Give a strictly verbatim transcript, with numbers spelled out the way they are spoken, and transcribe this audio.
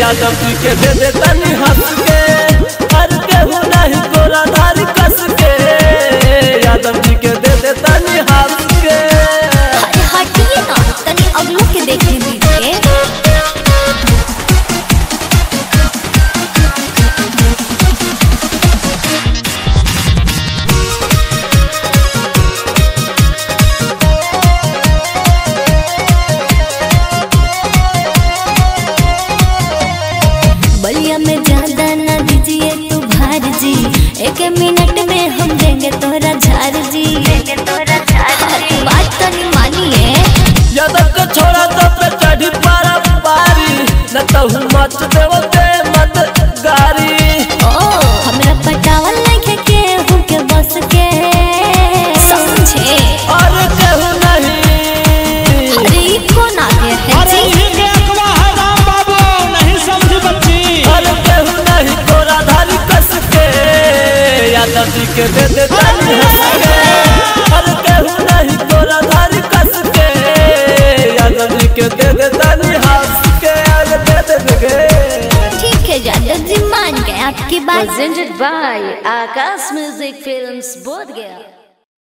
यादव जी के दे दे तनी हंस के, हर केहू नहीं गोरा धारी कस के, यादव जी के दे दे तनी हंस के। हटिए ना तनी अगलों के देखने दीजिए। बलिया में ज्यादा न दीजिए तू भार जी, एक मिनट में हम देंगे तोरा झार जी, देंगे तोरा झार जी। बात तो नहीं मानिए। यादव को छोड़ा तो पे चढ़ी पारा पारी, न तो मच देव ते मत गारी। ओ हमरा पटावल नहीं के केहू के बस के समझे, और केहू नहीं। अरे कौन आ गया है अरे ये के अकवा है राम बाबू, नहीं समझी बच्ची। और केहू नहीं गोरा धारी कस के, यादव जी के दे दे तनी हंस के, और केहू नहीं गोरा धारी कस के, यादव जी के दे दे तनी हंस के, और दे दे दे। ठीक है यादव जी मान गए आपकी बात। Presented by Akash Music Films, बोध गया।